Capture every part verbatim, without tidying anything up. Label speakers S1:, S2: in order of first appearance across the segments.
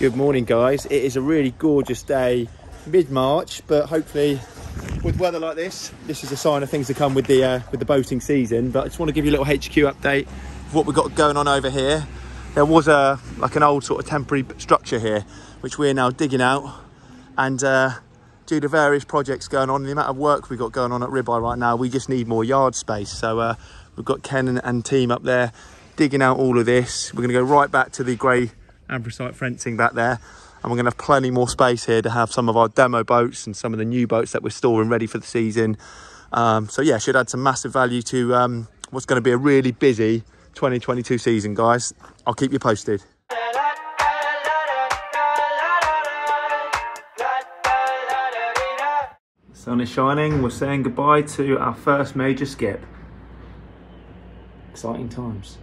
S1: Good morning, guys. It is a really gorgeous day, mid-March, but hopefully with weather like this, this is a sign of things to come with the uh, with the boating season. But I just want to give you a little H Q update of what we've got going on over here. There was a like an old sort of temporary structure here, which we're now digging out, and uh, due to various projects going on, the amount of work we've got going on at Ribeye right now, we just need more yard space. So uh, we've got Ken and, and team up there digging out all of this. We're going to go right back to the grey anthracite fencing back there, and we're going to have plenty more space here to have some of our demo boats and some of the new boats that we're storing ready for the season. Um, so yeah, should add some massive value to um, what's going to be a really busy twenty twenty-two season, guys. I'll keep you posted. Sun is shining. We're saying goodbye to our first major skip. Exciting times.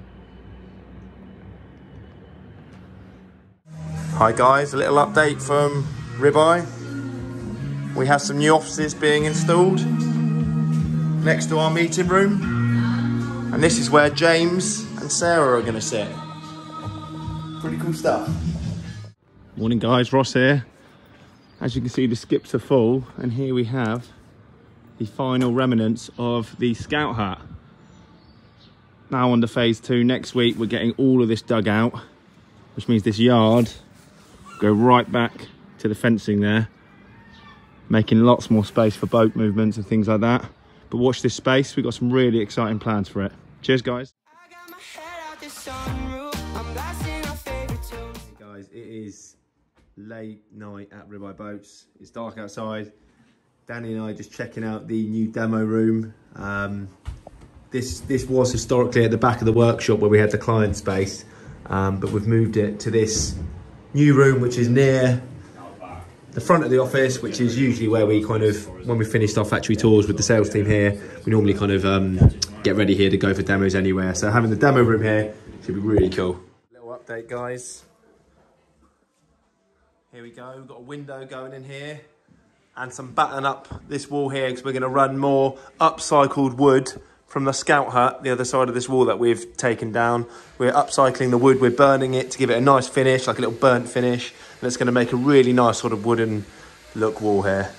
S1: Hi guys, a little update from Ribeye. We have some new offices being installed next to our meeting room, and this is where James and Sarah are going to sit. Pretty cool stuff. Morning guys, Ross here. As you can see, the skips are full, and here we have the final remnants of the scout hut. Now on to phase two. Next week we're getting all of this dug out, which means this yard go right back to the fencing there, making lots more space for boat movements and things like that. But watch this space, we've got some really exciting plans for it. Cheers guys. Hey guys, it is late night at Ribeye Boats. It's dark outside. Danny and I just checking out the new demo room. Um, this this was historically at the back of the workshop where we had the client space, um, but we've moved it to this new room, which is near the front of the office, which is usually where we kind of, when we finished our factory tours with the sales team here, we normally kind of um, get ready here to go for demos anywhere. So having the demo room here should be really cool. Little update, guys. Here we go, we've got a window going in here and some batten up this wall here, because we're going to run more upcycled wood from the scout hut, the other side of this wall that we've taken down. We're upcycling the wood, we're burning it to give it a nice finish, like a little burnt finish, and it's going to make a really nice sort of wooden look wall here.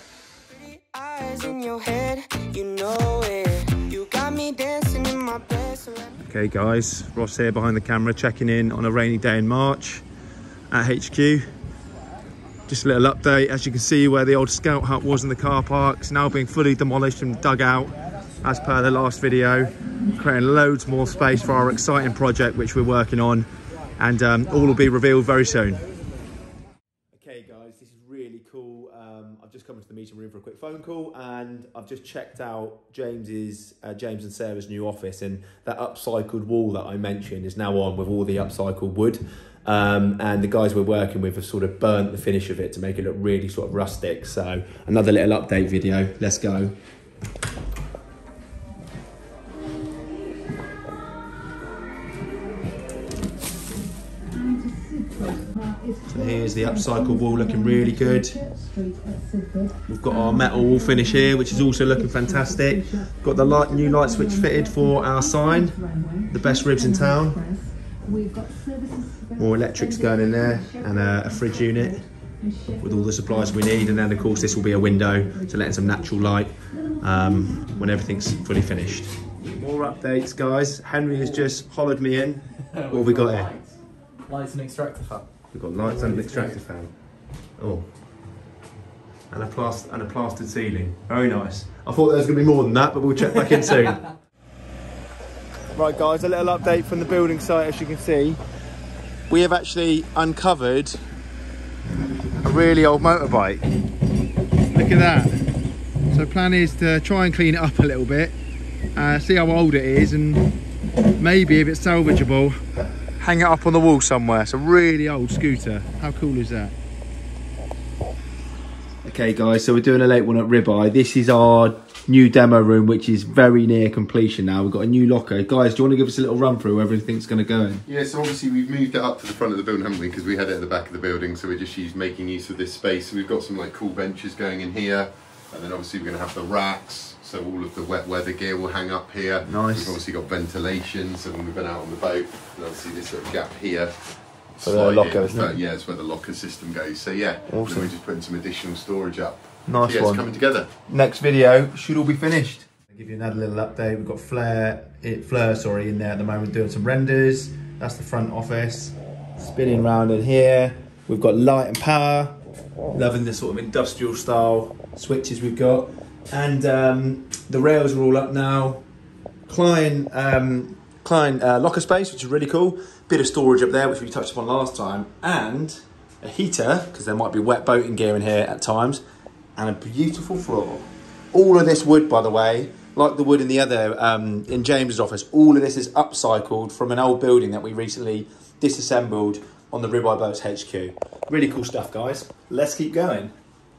S1: Okay guys, Ross here behind the camera, checking in on a rainy day in March at H Q. Just a little update. As you can see, where the old scout hut was in the car park, it's now being fully demolished and dug out as per the last video, creating loads more space for our exciting project which we're working on, and um, all will be revealed very soon. Okay guys, this is really cool. um, I've just come into the meeting room for a quick phone call, and I've just checked out James's uh, James and Sarah's new office, and that upcycled wall that I mentioned is now on with all the upcycled wood. Um, and the guys we're working with have sort of burnt the finish of it to make it look really sort of rustic. So another little update video, let's go. So here's the upcycled wall, looking really good. We've got our metal wall finish here, which is also looking fantastic. Got the light, new light switch fitted for our sign, the best ribs in town. More electrics going in there, and a, a fridge unit with all the supplies we need. And then of course this will be a window to let in some natural light um, when everything's fully finished. More updates, guys. Henry has just hollered me in. What have we got here?
S2: Lights and extractor fan.
S1: We've got lights and an extractor fan. Oh. And a, plast and a plastered ceiling. Very nice. I thought there was going to be more than that, but we'll check back in soon. Right guys, a little update from the building site. As you can see, we have actually uncovered a really old motorbike. Look at that. So the plan is to try and clean it up a little bit, uh, see how old it is, and maybe if it's salvageable, hang it up on the wall somewhere. It's a really old scooter. How cool is that? Okay guys, so we're doing a late one at Ribeye. This is our new demo room, which is very near completion now. We've got a new locker. Guys, do you want to give us a little run through where everything's going to go in?
S3: Yeah, so obviously we've moved it up to the front of the building, haven't we? Because we had it at the back of the building, so we're just used, making use of this space. So we've got some like cool benches going in here, and then obviously we're going to have the racks. So all of the wet weather gear will hang up here.
S1: Nice.
S3: We've obviously got ventilation, so when we've been out on the boat, and obviously this little gap here
S1: For the locker, isn't it?
S3: Yeah, it's where the locker system goes. So yeah,
S1: awesome.
S3: Then we're just putting some additional storage up.
S1: Nice
S3: so, yeah,
S1: one.
S3: It's coming together.
S1: Next video should all be finished. I'll give you another little update. We've got Fleur, it, Fleur, sorry, in there at the moment doing some renders. That's the front office. Spinning around in here. We've got light and power. Loving the sort of industrial style switches we've got. And um, the rails are all up now. Client, um, client uh, locker space, which is really cool. Bit of storage up there, which we touched upon last time. And a heater, because there might be wet boating gear in here at times. And a beautiful floor. All of this wood, by the way, like the wood in the other, um, in James's office, all of this is upcycled from an old building that we recently disassembled on the Ribeye Boats H Q. Really cool stuff, guys. Let's keep going.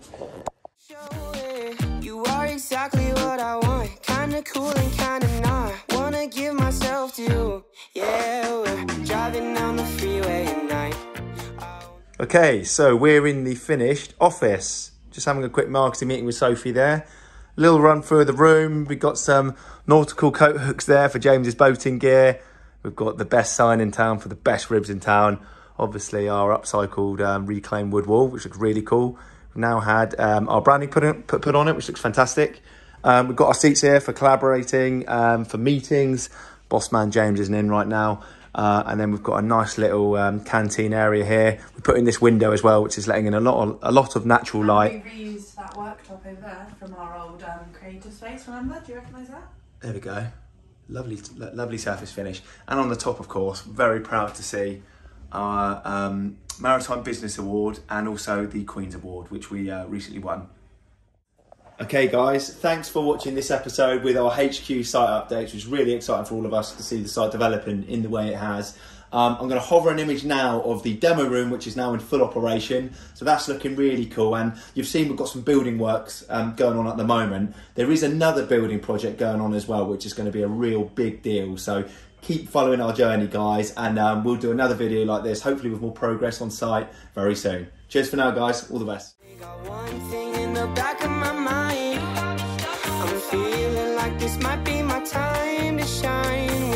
S4: You are exactly what I want. Kinda cool and kinda not. Wanna give myself to you. Yeah, we're driving down the freeway at night.
S1: Okay, so we're in the finished office. Just having a quick marketing meeting with Sophie there. Little run through the room. We've got some nautical coat hooks there for James's boating gear. We've got the best sign in town for the best ribs in town. Obviously our upcycled um, reclaimed wood wall, which looks really cool. We've now had um, our branding put, in, put, put on it, which looks fantastic. Um, we've got our seats here for collaborating, um, for meetings. Boss man James isn't in right now. Uh, and then we've got a nice little um, canteen area here. We put in this window as well, which is letting in a lot of, a lot of natural light.
S5: We reused that worktop over there from our old um, creative space, remember? Do you recognise that?
S1: There we go. Lovely, lovely surface finish. And on the top, of course, very proud to see our um, Maritime Business Award and also the Queen's Award, which we uh, recently won. Okay guys, thanks for watching this episode with our H Q site updates, which is really exciting for all of us to see the site developing in the way it has. Um, I'm going to hover an image now of the demo room, which is now in full operation. So that's looking really cool. And you've seen we've got some building works um, going on at the moment. There is another building project going on as well, which is going to be a real big deal. So keep following our journey, guys. And um, we'll do another video like this, hopefully with more progress on site very soon. Cheers for now, guys. All the best.
S4: Got one thing in the back of my mind. I'm feeling like this might be my time to shine.